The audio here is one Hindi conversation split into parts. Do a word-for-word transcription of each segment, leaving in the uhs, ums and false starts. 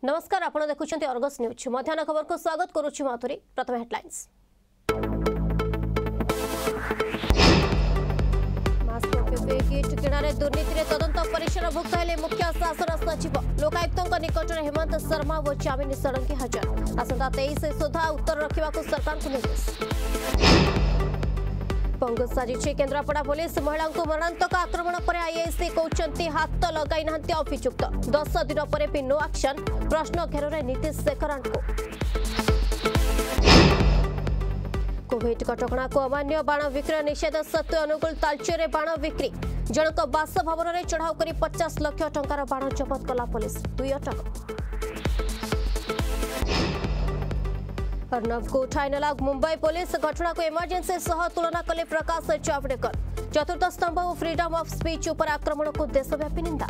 नमस्कार आपण देखुछन्ती अर्गस न्यूज मध्याह्न खबर को स्वागत करूछि माथुरी। प्रथम हेडलाइंस। मास्क पीपीई किट किणारे दुर्नीति रे तदंत परिसर भुक्त हेले मुख्य शासन सचिव। लोकायुक्तଙ୍କ निकटरे हेमंत शर्मा व चामिनी षडंगी हाजर। आसंता तेईस सुधा उत्तर रखिबाकू सरकार को निर्देश। पंगु साजिछि केन्द्रापड़ा पुलिस। महिला को मरणांतक आक्रमण पर आईएसी कहते हाथ लगाई नांती अभियुक्त। दस दिन पर भी नो एक्शन। प्रश्न घेर नीतीश शेखरान को कोविड कटकणा को अमान्य बाण विक्रय निषेध सत्वे अनुकूल तालचेर बाण बिक्री। जनक बासभवन में चढ़ाऊ कर पचास लाख टंकार बाण जबत कला पुलिस। दुई अटक। अर्णव को उठाई नेला मुंबई पुलिस। घटना को इमरजेंसी सह तुलना कले प्रकाश जावड़ेकर। चतुर्थ स्तंभ और फ्रीडम ऑफ स्पीच उपर आक्रमण को देशव्यापी निंदा।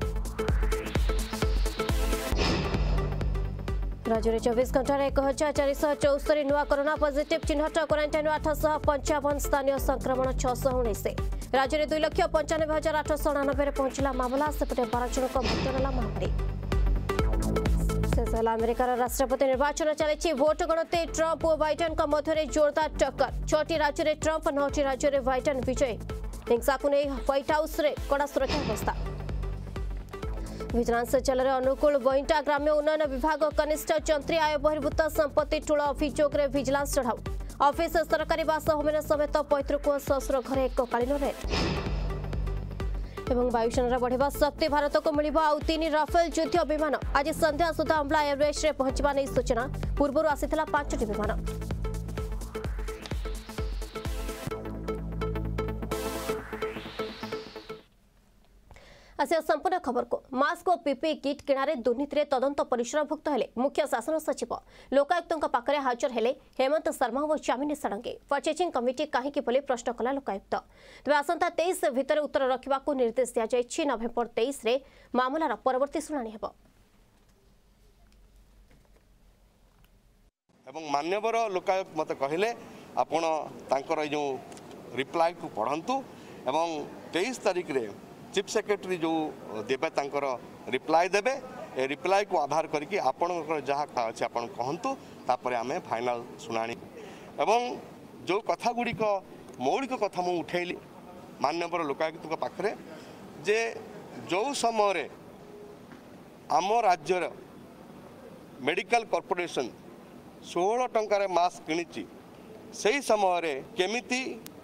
राज्य में चौबीस घंटा एक हजार चार सौ चौस्तरी नुआ कोरोना पॉजिटिव चिन्हट। क्वारंटाइन आठ सौ पंचावन स्थानीय संक्रमण छःश उन्नीस। राज्य में दुई लक्ष पंचानबे हजार आठ सौ अणानबे पहुंचला मामला। सेपटे बारह जन मृत्यु नेला महामारी। शेष अमेरिकार राष्ट्रपति निर्वाचन चली। भोट गणति ट्रंप और बाइडेन मध्य जोरदार टक्कर। छटी राज्य में ट्रंप नौटी राज्य में बाइडेन विजयी। हिंसा को नहीं व्हाइट हाउस रे कड़ा सुरक्षा व्यवस्था। विजिलेंस चल अनुकूल बइंटा ग्राम्य उन्नयन विभाग कनिष्ठ जंत्री आय बहिर्भूत संपत्ति ठूल अभियोग में विजिलेंस चढ़ाऊ। ऑफिस सरकारी बासभवन समेत पैतृक और ससुर घर एककालीन रेड। एवं वायुसेना बढ़िबा शक्ति भारत को मिलिबा आउ तीन राफेल युद्ध विमान। आज संध्या सुधा अम्बला एयरबेस रे पहुंचबा नै सूचना। पूर्व आसीथिला पांचटी विमान। आसिया संपूर्ण खबर को। मास्क और पीपीई किट किणारे दुर्नीति तदंत परिसरभुक्त हेले मुख्य शासन सचिव। लोकायुक्तଙ୍କ पाखरे हाजर हेले हेमंत शर्मा और चामिनी षडंगी। परचेजिंग कमिटी काहींकि बोली प्रश्न कला लोकायुक्त। तेज आसंता तेईस भितर उत्तर रखा निर्देश दिया। नवेम्बर तेईस रे मामलार परवर्ती शुणाणी हेब। एवं मान्यवर लोकायुक्त मत कहले आपण तांकर जो रिप्लाई को पढ़ंतु एवं तेईस तारीख रे चीफ सेक्रेटरी जो देवे तांकर रिप्लाई देवे ए रिप्लाई को आधार करके आपणकर जहाँ अच्छे आप कहतु तापर आम फाइनाल शुणाणी एवं जो कथा गुड़िक मौलिक कथा मुझे उठेली मान्यवर लोकायुक्त पाखरे जे जो समय आम राज्यर मेडिकल कॉर्पोरेशन षोह टंकार मास्क किणी से समय केमिति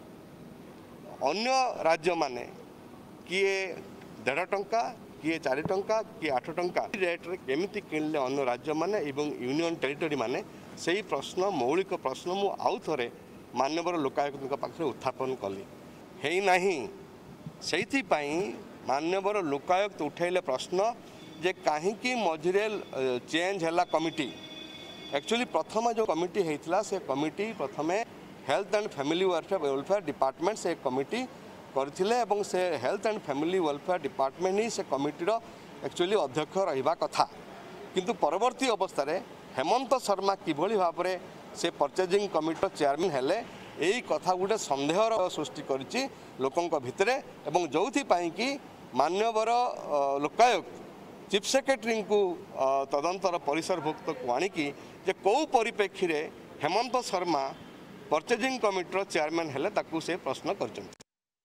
अन्य राज्य माने किए देढ़ टंका किए चार टंका किए आठ टंका रेट रे केमिति किणले अन्य राज्य माने एवं यूनियन टेरिटरी माने सही प्रश्न मौलिक प्रश्न मु आउ थरे मान्यवर लोकायुक्त पाखे उत्थापन कली है नहीं से मान्यवर लोकायुक्त उठेले प्रश्न जे कहीं मझिरे चेंज है कमिटी। एक्चुअली प्रथम जो कमिटी होता से कमिटी प्रथम health and family welfare welfare department से कमिटी करथिले एवं से health and family welfare department ही से कमिटीर एक्चुअली अध्यक्ष रहिबा कथा किंतु परवर्ती अवस्था रे हेमंत शर्मा किभली भाव में से परचेजिंग कमिटीर चेयरमैन हेले यही कथा गोटे संदेहर सृष्टि करिछि लोकंक भितरे एवं जोथि पाई कि मान्यवर लोकायुक्त चीफ सेक्रेटरी को तदंतर परिसरभुक्त को आणिकी जे कौ परिप्रेक्षी रे हेमंत शर्मा परचेजिंग कमिटीर चेयरमैन हेले ताकू से प्रश्न करछन।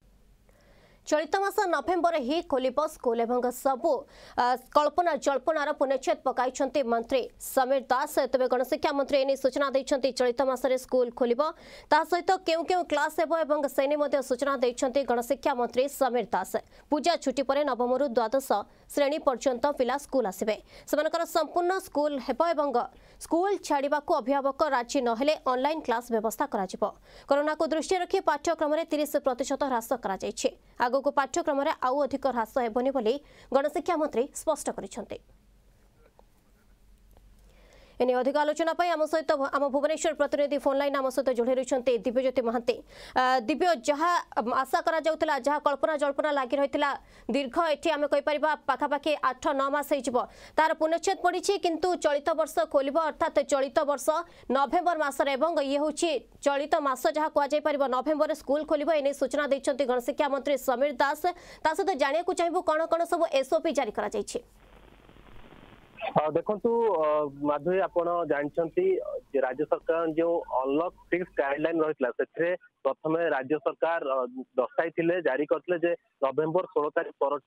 चलित मास नवेम्बर ही खोलिब स्कूल एवं सबू कल्पना जल्पनार पुनच्छेद पकाई मंत्री समीर दास। तेज गणशिक्षा मंत्री एने सूचना देते चलित मासरे स्कूल खोलिब ता सहित केउ केउ क्लास हेब सेने मध्य सूचना देते गणशिक्षा मंत्री समीर दास। पूजा छुट्टी पर नवम रु द्वादश श्रेणी पर्यंत पिला स्कूल आसबे सेमानकर संपूर्ण स्कूल हेब एवं स्कूल छाड़ा को अभिभावक राजी नहेले ऑनलाइन क्लास व्यवस्था करा। कोरोना को दृष्टि रखी पाठ्यक्रम में तीस प्रतिशत ह्रास करा। आगो को पाठ्यक्रम में आउ अधिक ह्रास हेबनी बोली गणशिक्षा मंत्री स्पष्ट करिसेंते। एने अधिक आलोचना आम सहित आम भुवनेश्वर प्रतिनिधि फोन लाइन आम सहित जोड़ी रही दिव्यज्योति महांती। दिव्य जहाँ आशा करा जाउतला जहाँ कल्पना जल्पना लगी रही दीर्घ एटी आम कहीपर पाखापाखि आठ नौ मास हो तार पुनच्छेद पड़ी किंतु चलित वर्ष खोल अर्थात चलित वर्ष नवेम्बर मसर ये हूँ चलित मास जहाँ कहुपर नवेम्बर स्कूल खोल एने सूचना देते गणशिक्षा मंत्री समीर दास। ता सहित जाना चाहिए कौन कौन सब एसओपी जारी करा जायछि। देखु माधुरी आप जानते राज्य सरकार जो अनलक सिक्स गाइडलाइन रही है प्रथम राज्य सरकार दर्शाई थे जारी करते नवेम्बर षोल तारीख पर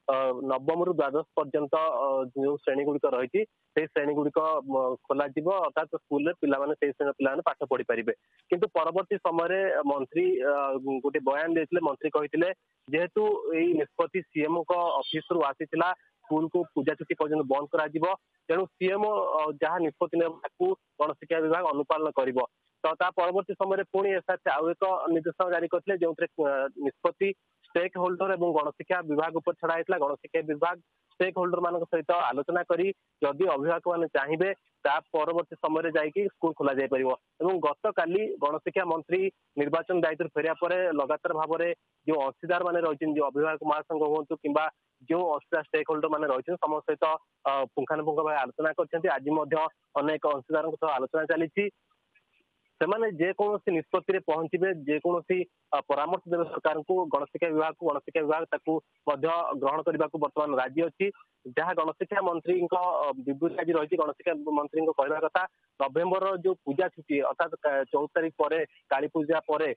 नवम रु द्वादश पर्यंत जो श्रेणी गुड़िक रही श्रेणी गुड़िक खोल अर्थात स्कूल पे पे पाठ पढ़ी पारे किंतु परवर्ती समय मंत्री गोटे बयान देते मंत्री कहते जेहेतु यही निष्पत्ति सीएम ऑफिस रु आसी स्कूल को पूजा छुट्टी पर्यटन बंद करा तेणु सीएम जहाँ निष्पत्ति गणशिक्षा विभाग अनुपालन कर तो ता परवर्ती समय पुणी एसआरसी आउ एक निर्देशन जारी करते जो निष्पत्ति स्टेक होल्डर और गणशिक्षा विभाग उपर छड़ा होता गणशिक्षा विभाग स्टेक होल्डर मान सहित आलोचना करी जदि अभिभावक मैंने चाहिए ता परवर्ती समय जाकि स्कूल खोल जापर गत काली गणशिक्षा मंत्री निर्वाचन दायित्व फेरिया पर लगातार भाव में जो अंशीदार मैंने रही जो अभिभावक महासंघ हूँ कि जो अंशीदार स्टेक होल्डर मैंने रही समस्त सहित पुंखानुपुंख भाव आलोचना कर आज अनेक अंशीदार सह आलोचना चली सेमाने जेकोसी निष्पत्ति पहुंचे जेकोसी परामर्श देवे सरकार को गणशिक्षा विभाग को गणशिक्षा विभाग ताकू ग्रहण करने को बर्तमान राजी अच्छी जहाँ गणशिक्षा मंत्री विवृत्ति आज रही गणशिक्षा मंत्री कहवा कथा नवेम्बर जो पूजा छुट्टी अर्थात चौदह तारीख पर काली पूजा पर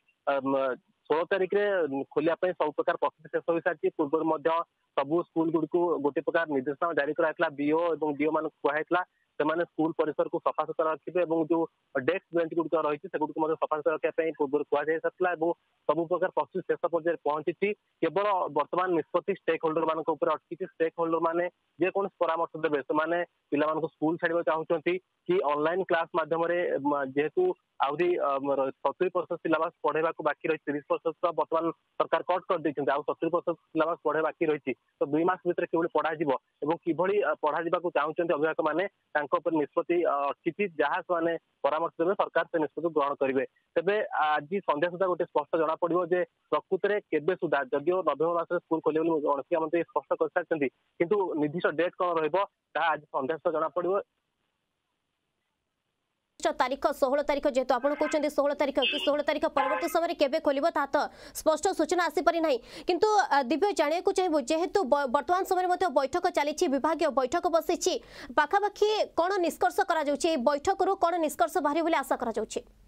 षोल तारीख में खोलिया सब प्रकार प्रस्तुति शेष हो सारी पूर्व सबू स्कूल गुड़ी को गोटे प्रकार निर्देशना जारी कराइला बीओ और डीओ मान कहला से स्कूल परिसर को सफा सुतरा रखिए और जो डेस्क बेंच गुड़िक रही है गुड़िक सफा सुतरा रखापी पूर्व कहुई सारा सब प्रकार प्रस्तुति शेष पर्यायर पहुंची केवल बर्तमान निष्पत्ति स्टेक होल्डर मान अटकी स्टेक होल्डर मैंने जेको परामर्श देवे से पिला स्कूल छाड़ा चाहते कि ऑनलाइन क्लास मध्यम जेहेतु आहरी सतुरी प्रतिशत सिलेबस पढ़ेगा बाकी रही तीस प्रतिशत बर्तमान सरकार कट कर देती सतुरी प्रतिशत सिलेबस पढ़े बाकी रही तो दुई मास भितर कि पढ़ा कि पढ़ा चाहते अभिभावक मैंने निष्पत्ति अटकी जहाँ से परामर्श देवे सरकार से निष्पत्ति ग्रहण करेंगे तेज आज संध्या सुधा गोटे स्पष्ट जना पड़ो जे प्रकृत में केबे सुधा जदिव नवेम्बर मास स्कूल खोले गणशिक्षा मंत्री स्पष्ट कर सारी किंतु निर्दिष्ट डेट कौन रहा संध्या सुधा जना पड़ो तारीख षोहल तारीख जेहेतु आप कहते षोहल तारीख कि षोहल तारीख परवर्ती समय केबे खोल तो स्पष्ट सूचना आसीपारी ना किंतु दिव्य जाना चाहिए जेहेतु वर्तमान समय बैठक चली विभाग बैठक बसी पाखापाखि कौन निष्कर्ष कर बैठक रू कौन निष्कर्ष बाहरी बोली आशा कर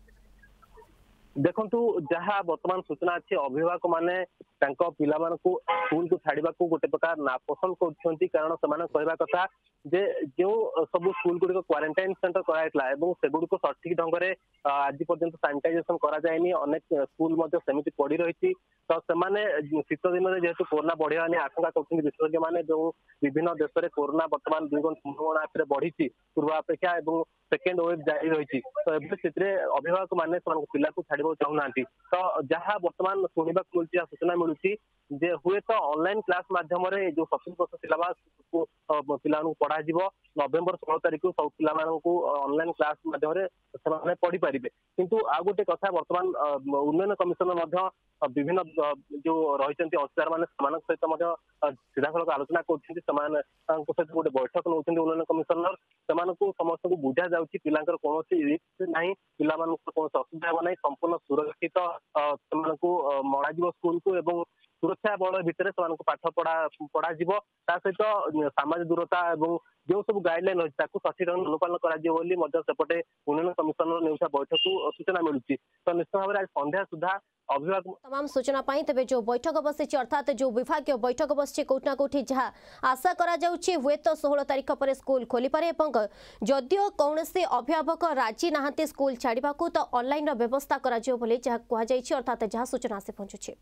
देखु जहाँ वर्तमान सूचना अच्छी अभिभावक मैंने पिला स्कूल को छाड़ा गोटे प्रकार नापसंद कर कारण से कहवा कथा जे जो सब स्कूल गुड़िक क्वारंटाइन सेंटर कराइला से गुड़िक सठिक ढंग से आज पर्यंत सानिटाइजेशन कराଯାएनी अनेक स्कूल सेमती पड़ रही तो से शीत दिन में जेहेतु कोरोना बढ़िया आशंका कर विशेषज्ञ मैंने जो विभिन्न देश में कोरोना बर्तमान दुई गुण बढ़ी पूर्व अपेक्षा और सेकेंड वेव जारी रही तो ये अभिभावक मैंने पिला को छाड़ चाहूना तो जहाँ बर्तमान शुणा मिलूँ सूचना मिलूँ जे हुए तो ऑनलाइन क्लास मध्यम जो सतुरी प्रतिशत सिलेबस को पिला पढ़ा नवेम्बर षोल तारीख को सब पिला ऑनलाइन क्लास मध्यम पढ़ी पारे किंतु आउ गोटे कथा बर्तमान उन्नयन कमिशनर विभिन्न जो रही अंशीदार मैंने सहित सीधा सड़क आलोचना कर गोटे बैठक नौ उन्नयन कमिशनर से समस्त को बुझा जा पिला कौन रिस्क ना पिला कौन असुविधा हे ना संपूर्ण सुरक्षित मड़ा स्कूल को सुरक्षा बल भितर पाठ पढ़ा पढ़ा सहित सामाजिक दूरता और जो सब गाइडलाइन रही सठिक ढंग अनुपालन करपटे उन्नयन कमिशनर नेउछा बैठक को सूचना मिलूँ तो निश्चित भाव में आज संध्या सुधा अभिभावक तमाम सूचना पाई तेज जो बैठक बसी अर्थात जो विभाग बैठक बसी कौटना कौटी जहाँ आशा करा हुए तो षोहल तारीख पर स्कूल खोली पारे जदियो कौन से अभिभावक राजी नहांती स्कूल छाड़ा तो ऑनलाइन व्यवस्था करा कहुई अर्थात जहाँ सूचना आसी पहुंचुछि।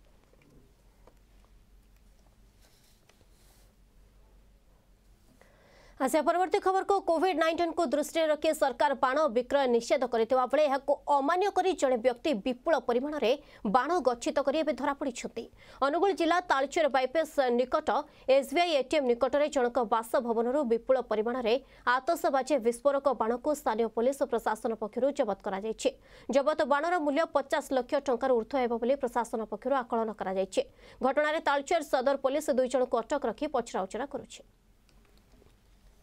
आसिया परवर्ती खबर को कोविड नाइंटीन को दृष्टि रखी सरकार बाण विक्रय निषेध करथिबा बेले एहाको अमान्य करी जड़े व्यक्ति विपुल परिमाण रे बाण गच्छित करी एबे धरा पड़िछथि। अनुगुल जिला तालचेर बाईपास निकट एसबीआई एटीएम निकट रे जनक बासभवनरु विपुल परिमाण रे आतसबाजी विस्फोरक बाण को स्थानीय पुलिस प्रशासन पक्षरु जबत करा जायछि। जबत बाणर मूल्य पचास लाख टंकार ऊर्ध्व हेबो बोली प्रशासन पक्षरु आकलन करा जायछि। घटना रे तालचेर सदर पुलिस दुई जन को अटक रखी पचराउचरा करुछि।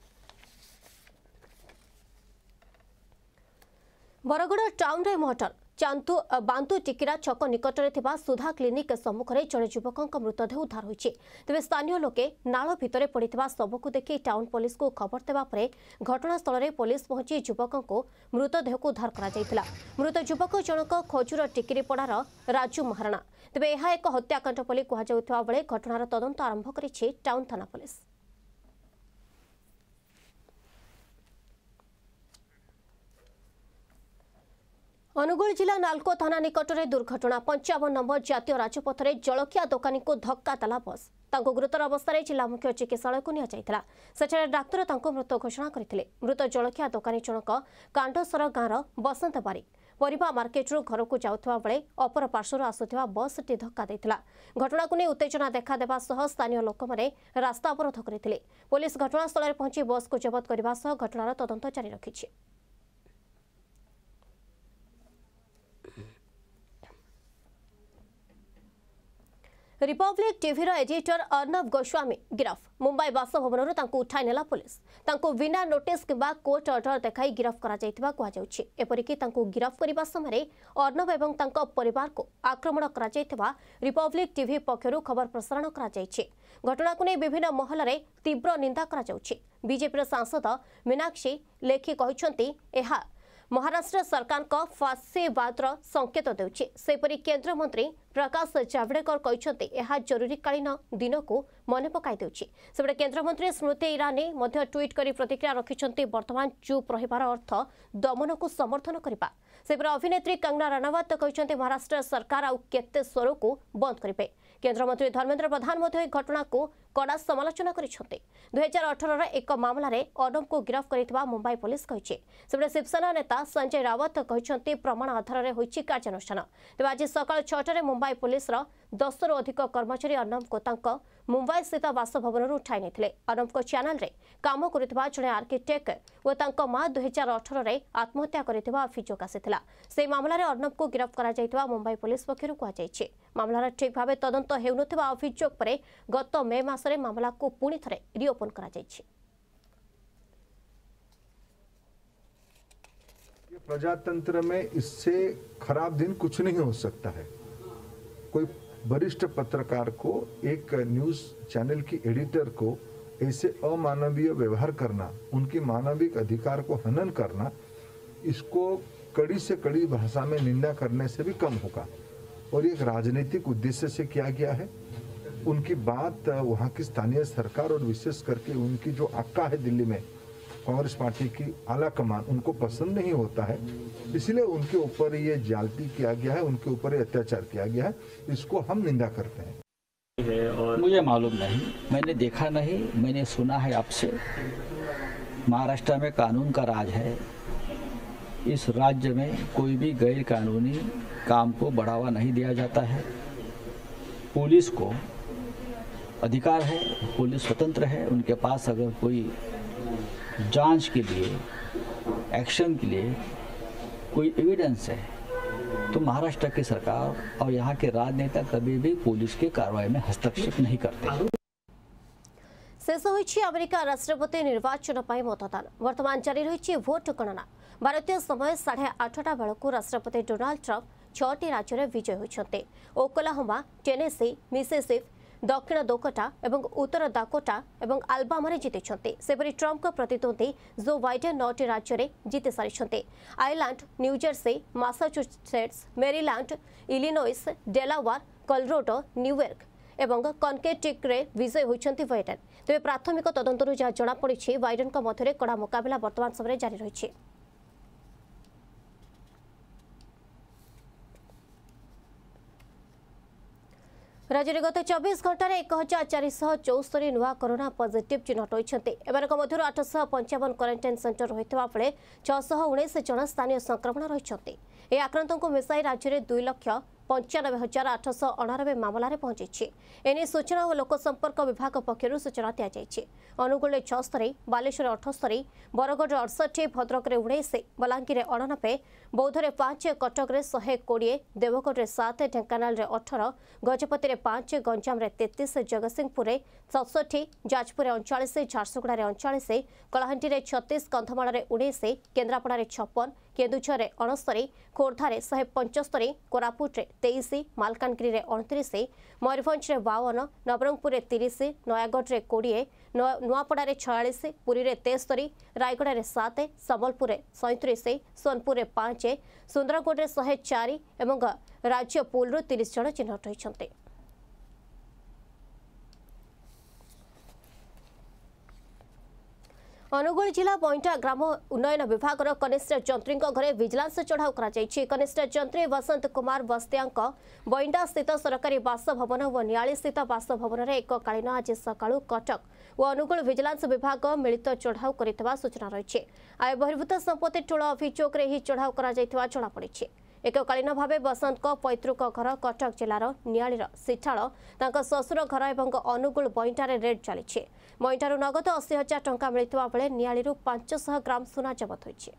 बरगड़ टाउन रे मर्डर चांतु बांतु टिकिरा छक निकटरे थिबा सुधा क्लिनिक सम्मुखरे जड़े युवक मृतदेह उद्धार होइछि। तेबे स्थानीय लोके नाଳ भितरे पड़िथिबा शवकु देखि टाउन पुलिस को खबर देबा परे घटनास्थल रे पुलिस पहुंची युवक को मृतदेह को उद्धार करा जायतिला। मृत युवक जनक खोजुर टिकिरीपड़ार राजू महाराणा। तेबे एहा एक हत्याकांड बोली कुहा जाउथबा बेले घटनार तदंत आरंभ करिछि टाउन थाना पुलिस। अनुगुल जिला नालको थाना निकटरे दुर्घटना। पंचावन नंबर जातीय राजपथरे जलखिया दोकानी को धक्का देला बस। तांको गुरुतर अवस्था जिला मुख्य चिकित्सालय को निया सेठारे डाक्तर तांको मृत घोषणा करथिले। मृत जलखिया दोकानी जनक कांडसर गाँर बसंत बारिक परिबा मार्केटरू घर को जाउथबा बेले अपर पार्श्वर आसुथिबा बसटी धक्का देथिला। घटना को नहीं उत्तेजना देखा देबा सह स्थानीय लोक माने रास्ता अवरोध करथिले। पुलिस घटनास्थल रे पहुंची बस को जब्त करबा सह घटनार तदंत जारी रखिछि। Republic TV editor Arnab Goswami गिरफ। मुंबई बासभवन उठाई नेला पुलिस। तांको बिना नोटिस किंबा कोर्ट ऑर्डर देखाई गिरफ करा जायतिबा कुहा जाउछि। एपरिकी तांको गिरफ करबा समय अर्णव एवं तांको परिवार को आक्रमण करा जायतिबा रिपब्लिक टीवी पक्षरु खबर प्रसारण करा जायछि। घटना को नहीं विभिन्न महल रे तीव्र निंदा करा जाउछि। बीजेपी सांसद मीनाक्षी लेखी कहिसंती एहा महाराष्ट्र सरकार का फासीवाद संकेत देउछि। सेपरि केंद्र मंत्री प्रकाश जावड़ेकर कहते यह जरूरीकालीन दिन को मन पकाई देउछि। सेपटे केंद्र मंत्री स्मृति ईरानी मध्य ट्वीट करी प्रतिक्रिया रखिछंती वर्तमान चुप रहिबार अर्थ दमन को समर्थन करबा। सेपरि अभिनेत्री कंगना रनावत कहते महाराष्ट्र सरकार आउ केते स्वर को बंद करिबे। केंद्र मंत्री धर्मेंद्र प्रधान मध्य घटना को कड़ा समालोचना करिछंती। दुई हजार अठारह एक मामला रे अर्णव को गिरफ करितबा मुंबई पुलिस कहिछि। सेपटे शिवसेना नेता संजय रावत कहते प्रमाण आधार रे होइछि कार्यानुष्ठान। तेबे आज सकाळ छह मुंबई पुलिस रो दस रु अधिक कर्मचारी अर्णव को तांको मुंबई स्थित बासभवन उठाई नेथिले। अर्णव को चैनल रे काम करुवा जड़े आर्किटेक्ट और तांको मां दुई हजार अठारह रे आत्महत्या करितबा अभियोग आसिथिला। से मामला रे अर्णव को गिरफ करा जायतिबा मुंबई पुलिस पक्षरु कुहा जायछि। मामलार ठीक भावे तदंत हेउनथिबा अभियोग परे गत मे मासरे मामला को पुणी थरे रिओपन करा जायछि। प्रजातंत्र में इससे खराब दिन कुछ नहीं हो सकता है। कोई वरिष्ठ पत्रकार को, एक न्यूज चैनल की एडिटर को ऐसे अमानवीय व्यवहार करना, उनकी मानविक अधिकार को हनन करना, इसको कड़ी से कड़ी भाषा में निंदा करने से भी कम होगा। और ये एक राजनीतिक उद्देश्य से किया गया है। उनकी बात वहाँ की स्थानीय सरकार और विशेष करके उनकी जो आका है दिल्ली में कांग्रेस पार्टी की आला कमान, उनको पसंद नहीं होता है। इसलिए उनके ऊपर ये जालती किया गया है, उनके ऊपर ये अत्याचार किया गया है। इसको हम निंदा करते हैं। और मुझे मालूम नहीं, मैंने देखा नहीं, मैंने सुना है आपसे। महाराष्ट्र में कानून का राज है। इस राज्य में कोई भी गैर कानूनी काम को बढ़ावा नहीं दिया जाता है। पुलिस को अधिकार है, पुलिस स्वतंत्र है। उनके पास अगर कोई जांच के लिए, एक्शन के लिए कोई एविडेंस है तो महाराष्ट्र की सरकार और यहाँ के राजनेता कभी भी पुलिस के कार्रवाई में हस्तक्षेप नहीं करते। शेष होइछि अमेरिका राष्ट्रपति निर्वाचन पर मतदान। वर्तमान जारी रही भोट गणना। भारतीय समय साढ़े आठटा बेलू राष्ट्रपति डोनाल्ड ट्रंप छटी राज्य में विजय होती। ओक्लाहोमा, टेनेसी, मिसिसिपी, दक्षिण दाकोटा एवं उत्तर दाकोटा एवं आलबामा जीति। सेपरि ट्रंप का प्रतिद्वंदी जो बाइडेन नौटी राज्य में जीति सारी। Ireland, New Jersey, Massachusetts, Maryland, Illinois, Delaware, Colorado, New York एवं कनेटिकट रे विजय होइछन्ति बाइडेन। तेबे प्राथमिक तदंतरु जहा जणा पड़िछि बाइडेन का मध्यरे कड़ा मुकाबला वर्तमान समय जारी रहिछि। राज्य में गत चौबीस घंटे एक हजार चार सौ चौस्तरी नुआ कोरोना पॉजिटिव चिन्हट होती। एम आठ सौ पंचावन क्वारंटाइन सेंटर रही बेले छःश उन्नीस जन स्थानीय संक्रमण रही। आक्रांत को मिसाई राज्य में दुई लक्ष पंचानबे हजार आठश अणानबे मामलें पहुंची। एने सूचना और लोक संपर्क विभाग पक्षर सूचना दी। अनुगुल छस्तरी, बालेश्वर अठस्तरी, बरगढ़ अड़सठी, भद्रक उन्नीस, बलांगीर अणानबे, बौद्धे पांच, कटक शहे कोड़े, देवगढ़ सात, ढेंकानाल अठारह, गजपति पांच, गंजाम तेतीस, जगतसिंहपुर सतसठी, जाजपुर अड़चाश, झारसुगुड़ा अड़चाश, कलाहांडी छत्तीस, कंधमाल उन्नीस, केन्द्रापड़ा छप्पन, केन्दुझर में अणस्तरी खोर्धार शहे पंचस्तरी कोरापुट में तेईस मालकानगिरी में अणतीस मयूरभंज में बावन नवरंगपुर में तीस नयागढ़ में कोड़े नुआपड़ा छयालीस पुरी में तेस्तरी रायगढ़ में सात संबलपुर में सैंतीस सोनपुर में पांच सुंदरगढ़ में शहे चार और राज्य पुलू तीस जन चिन्हट होती। अनुगुल जिला बइंटा ग्राम उन्नयन विभाग कनिष्ठ जंत्री घरे विजिलेंस चढ़ाऊ कनिष्ठ जंत्री वसंत कुमार बस्तिया बइंटा स्थित सरकारी बासभवन और नियाली स्थित बासभवन में एक कालीन आज सकाळु कटक और अनुगुल विजिलेंस विभाग मिलित चढ़ाऊ कर सूचना रही। आय बहिर्भूत संपत्ति ठूल अभियोग में चढ़ाऊ जनापड़ी। एककालीन भाव बसंत पैतृक घर कटक जिलार नियालीर सिठाल ससुर घर और अनुगुल बइंटार रेड चली बइंटारू नगद अशी हजार टंका मिलता बेले नियालीरू पांच सौ ग्राम सुना जबत होइछि।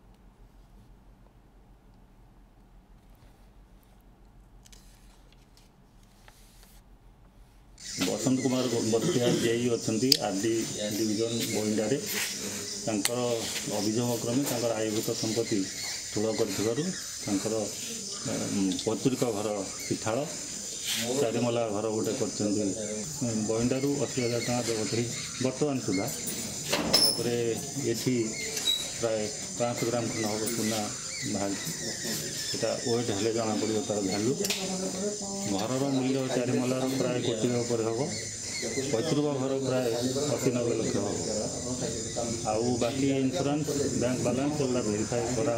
बसंत कुमार बस्तिया जेई अच्छी आरडी डिविजन बइंडारे अभियोग क्रमे आयभूत संपत्ति ठूल कर पैतृक घर पिठाड़ चारिमला घर गोटे कर बइंडारू अशी हजार टका जबत बर्तमान सुधा ये प्राय पाँच ग्राम खंड हम सुना बाहर यहाँ वेट हेल्ले जना पड़ो तार भैल्यू घर मूल्य चारिमलार प्राय कोटी उपर हम पैतृक घर प्राय अशी नबे लक्ष हम आउ बाकी इंश्योरेंस बैंक बालांस वेरीफाई करा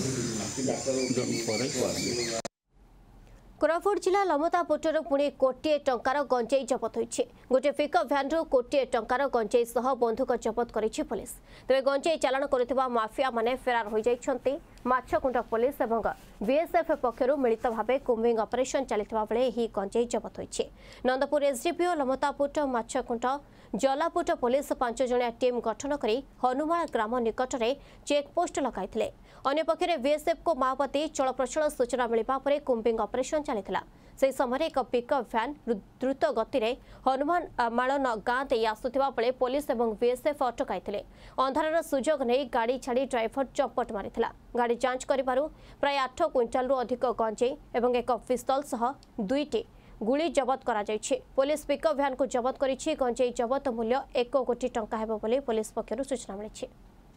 कोरापुट जिला लमतापुटर पुणी कोटे टंकार गंजेई जबत होइछि। गोटे पिकअप भ्यान कोटे टंकार गंजेई सह बंधुक जबत करिछि पुलिस। तेरे गंजेई चालाण करुवा माफिया माने फेरार हो जाइछन्ति। माछकुंड पुलिस और बीएसएफ पक्षर मिलित भाव कुंबिंग ऑपरेशन चलता बेले ही गंजेई जबत होइछि। नंदपुर एसडीपीओ लमतापुट माछकुंड जलापुट पुलिस पांच जणिया टीम गठन करी हनुमाल ग्राम निकट में चेकपोस्ट लगाइथिले। अन्य पक्षरे बीएसएफ को माओवादी चलप्रचल सूचना मिलवा पर कुंबिंग ऑपरेशन चलता। से समय एक पिकअप भ्यान द्रुत गति में हनुमान मालन गाँ दे आसुवा बेले पुलिस और बीएसएफ अटकाई अंधार सुजोग नहीं गाड़ी छाड़ी ड्राइवर चपट मारिथिला। गाड़ी जांच करिबारु प्राय आठ क्विंटाल अधिक गंजेई और एक पिस्तल सह दुईटी गुली जबत करा जायछि। पुलिस पिकअप भ्यान को जबत करिछि। गंजेई जबत मूल्य एक कोटी टंका हेबो बोली पुलिस पक्षरु सूचना मिलिछि।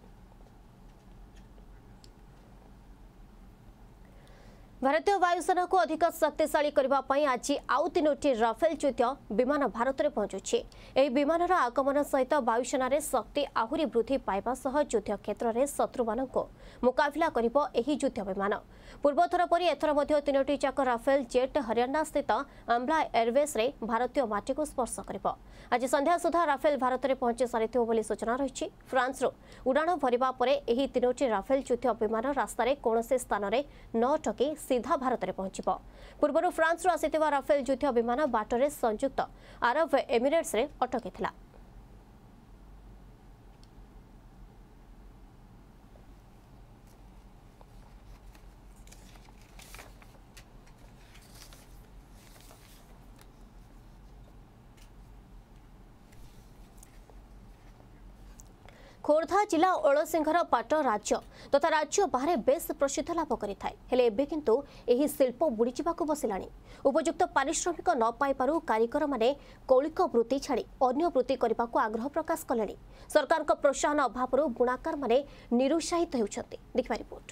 भारतीय वायुसेना को अधिक शक्तिशाली करने आज आउ तीनोटी राफेल युद्ध विमान भारत में पहुंचुछि। एही विमानर आगमन सहित वायुसेना रे शक्ति आहुरी वृद्धि पाइबा सह युद्ध क्षेत्र में शत्रु मानक मुकाबिला करिबो एही युद्ध विमान। पूर्वथर परि एथर मध्य तीनोटी जाक राफेल जेट हरियाणा स्थित आम्बला एयरवेस रे भारतीय माटी को स्पर्श करिबो। आज संध्या सुधा राफेल भारत में पहुंची सारिथिबो बोली सूचना रही। फ्रांस रो उड़ाण भरिबा परे एही तीनोटी राफेल युद्ध विमान रास्तार कौनसी स्थान में न अटकी सीधा भारत में पहुंचब। पूर्व फ्रांस रो आसिथिबा राफेल युद्ध विमान बाटरे संयुक्त अरब एमिरेट्स रे अटकी। खोर्धा जिला ओलसिंहर पाट राज्य तथा राज्य बाहर बेस प्रसिद्ध लाभ करें किंतु यही शिल्प बुड़ीजाक बसिलानी। उपयुक्त पारिश्रमिक न पाइबारु कारीगर माने कौलिक वृत्ति छाड़ी अन्य वृत्ति करने को आग्रह प्रकाश कले। सरकार प्रोत्साहन अभाव बुणाकार माने निरुत्साहित होउछन्ति। देखिबा रिपोर्ट।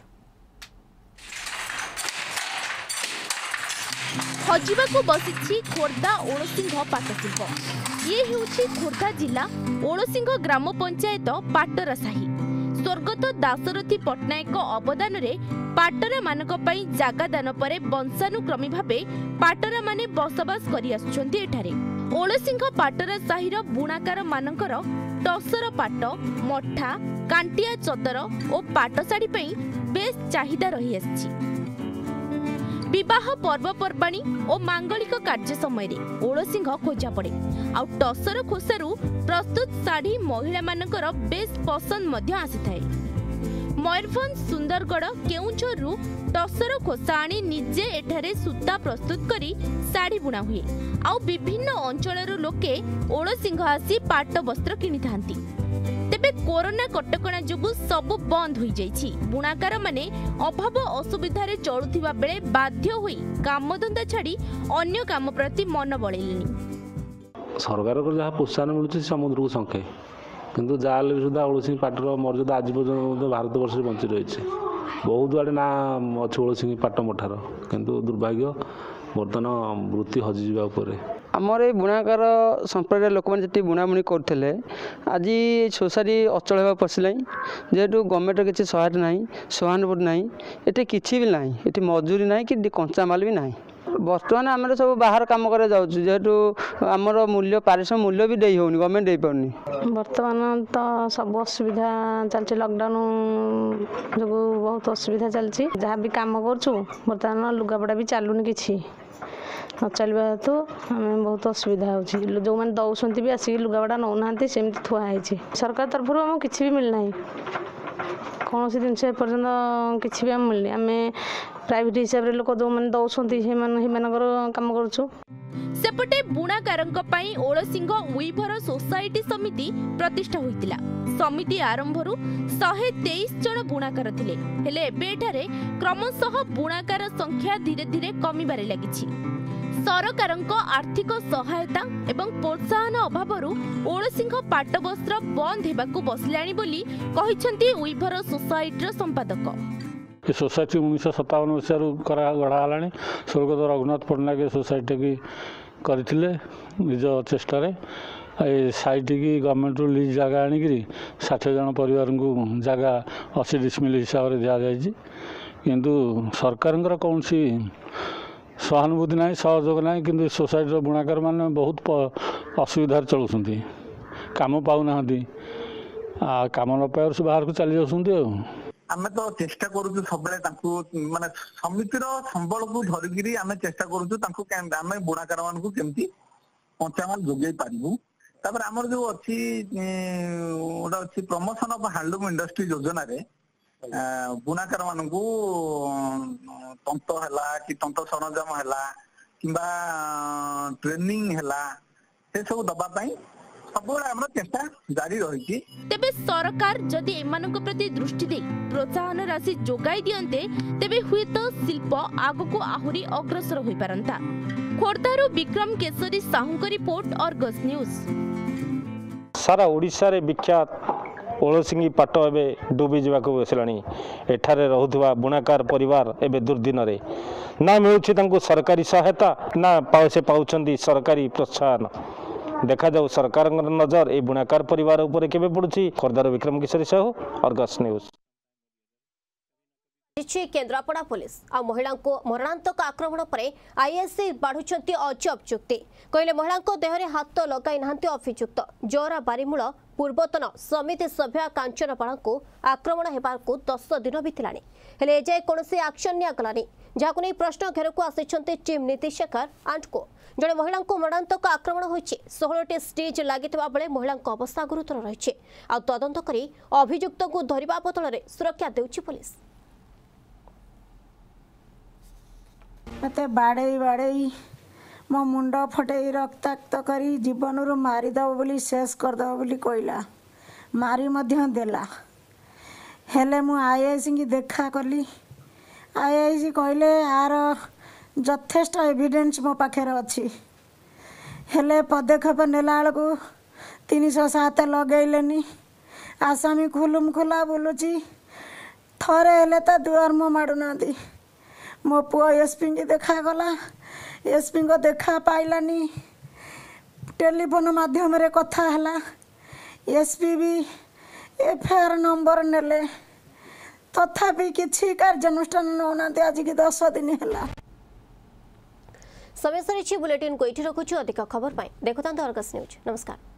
हजिबाकू बसिछि खोर्धा ओलसिंह पाटशिल्प। ये हेउछि खोर्धा जिला ओलसिंह ग्राम पंचायत पाटरा साही। स्वर्गत दाशरथी पट्टनायक अवदान रे पाटरा मानक पई जागा दान परे वंशानुक्रमी भाबे पाटरा माने बसबास करि आछुछन्ति एठारे। ओलसिंह पाटरा साहीर बुणाकार मानकर टसर पाट मठा कांटिया चदर और पाट साड़ी पई बेस चाहिदा रही आछि। विवाह पर्वपर्वाणी और मांगलिक कार्य समय ओलसिंह खोजा पड़े। आउ टसर खोसारू प्रस्तुत साड़ी महिला मानकर बेस पसंद मध्य आसीथाए। मयूरभंज सुंदरगढ़ केउंझरु टसर खोसा आनी निजे एठारे सूता प्रस्तुत करी साड़ी बुना हुए। आउ विभिन्न अंचलर लोके ओलसिंह आसी पाट वस्त्र किनी थांती। तेबे कोरोना कटकणा जोगु सबु बंद हो जाइछि। बुणाकार माने अभाव असुविधा रे चलुथिबा बेले बाध्य होई कामधंदा छाड़ी अन्य काम प्रति मन बळेलेनी। सरकार को जहाँ प्रोत्साहन मिलुछि समुद्र को संखे किंतु जाले सुधा ओळसिंगी पाटर मर्यादा आज पर्यंत भारत वर्ष बंची रही बहुत आड़े ना अच्छे ओळसिंगी पाट मठार किंतु दुर्भाग्य बर्तमान वृत्ति हजि जावा उपरे आमर ये बुणाकार संप्रदाय लोक मैंने जी बुणाबुणी करते आज सोसाइटी अचल होगा पशिला जेहेतु गवर्नमेंट किसी सहायता ना सहानुभूति ना ये किसी भी ना ये मजूरी ना कि कंचामाल भी ना बर्तमान आम सब बाहर कम कर जेहेतु आमर मूल्य पारिश्रमिक मूल्य भी दे होनी गवर्नमेंट दे पारनी बर्तमान तो सब असुविधा चलती लॉकडाउन जो बहुत असुविधा चलती जहाँ भी कम कर बर्तमान लुगापड़ा भी चलुनि किसी न चलवा हेतु आम बहुत असुविधा हो जो मैंने दौरान भी आसिक लुगापड़ा नौना सेमती थुआई सरकार तरफ आम कि भी मिलना कौन सी जिन एपर्तंत कि भी मिलनी आम प्राइवेट हिसाब से लोक जो मैंने दौरान कम करूँ। सेपटे बुणाकारंक पई ओळसिंग उइभर सोसाइटी समिति प्रतिष्ठा होइतिला। समिति आरंभरु एक सौ तेईस जन बुणाकार थिले हेले एबे एठारे क्रमशः बुणाकार संख्या धीरे धीरे कमिबारे लागिछि। सरकारंक आर्थिक सहायता एवं प्रोत्साहन अभावरु ओळसिंग पाट वस्त्र बंद हेबाकू बसलाणी बोली कहिसंती उइभर सोसाइटीर संपादक। ये सोसाइटी उन्नीस सत्तावन मसीह करा गढ़ा स्वर्गत रघुनाथ पट्टनायक सोसाइटी की करते निज चेष्टा साइट की गवर्नमेंट लीज जगह आनिकी षाठी जन परिवार को जगह अशी डिसमिल हिसाब से दि जाए किंतु सरकार कौन सी सहानुभूति ना सहयोग ना कि सोसाइटी बुणाकार मैंने बहुत असुविधा चलुँच कम पाऊना कम न पावर से बाहर को चली जाऊँ आमे तो चेष्टा करूँ सब माने समितिर संबल को धरिकी आम चेष्टा करूँ आम बुणाकार मान को केमती कंचामाल जोगे पारू तापर आमर जो अच्छी गोटे अच्छी प्रमोशन ऑफ हैंडलूम इंडस्ट्री योजना रे बुणाकार मान को तंत है कि तंत सरंजाम है कि ट्रेनिंग है से सब दबापाई चेष्टा जारी रही। तेबे सरकार जदि एमानक प्रति दृष्टि दे प्रोत्साहन राशि जोगाई दियंते तेबे हुए तो शिल्प आगको आहुरी अग्रसर होई पारंता। खोर्धारू विक्रम केसरी साहू का रिपोर्ट अर्गस न्यूज। सारा ओडिशा रे विख्यात ओळसिंगी पाट एबे डूबी जावाको बसलानी एठारे रहुथुवा बुणाकार परिवार एबे दुर्दिन रे ना मिलुछि तांको सरकारी सहायता ना पाउसे पाउछंदी सरकारी प्रोत्साहन देखा जाऊ सरकार नजर ए बुणाकार परिवार उपरे केबे पड़ुछि। खोर्धार Bikram Kishori Sahu Argus news. Kendrapara police आ महिला को मरणांतक आक्रमण पर आईएससी बाढ़ुंट अजब चुक्ति कहले महिला देहरे हाथ लगाई ना अभियुक्त जोरा बारीमूल पूर्वतन समिति सभ्या कांचनपाड़ा को आक्रमण होगा दस दिन बीतला हेले एजाए कौन एक्शन निगलानी जहां नहीं प्रश्न घेर को आसी टीम नीति शेखर आंटको जड़े महिला मरणांतक आक्रमण होती षोलटी स्टेज लगी बेले महिला अवस्था गुरुतर रही आ तदंत कर अभियुक्त को धरवा बदल में सुरक्षा देउछि पुलिस। मत बाड़े बाड़े मो मुंड फटे रक्ताक्त करी जीवन रू मारिदेव बोली शेष करदेव बोली कहला मारी मध्य देला हेले मु आईआईसी की देखा कली आईआईसी कहले यार यथेष्ट एविडेंस मो पाखे अच्छी हेले पदक्षेप नेला बेलू तीन सौ सात लगेलेनी आसामी खुलुम खुला बुलुची थरे हेले ता दुआर मो माड़ुना मो पुआ एसपी की देखा गला एसपी को देखा पाइलानी टेलीफोन माध्यम रे कथा हला एसपी भी एफआईआर नंबर नेले तथापि किछि कार्यानुष्ठान नौना आज की दस दिन है। समय सरी बुलेटिन को ये रखुछु अधिक खबर पाई देखुता अर्गस न्यूज। नमस्कार।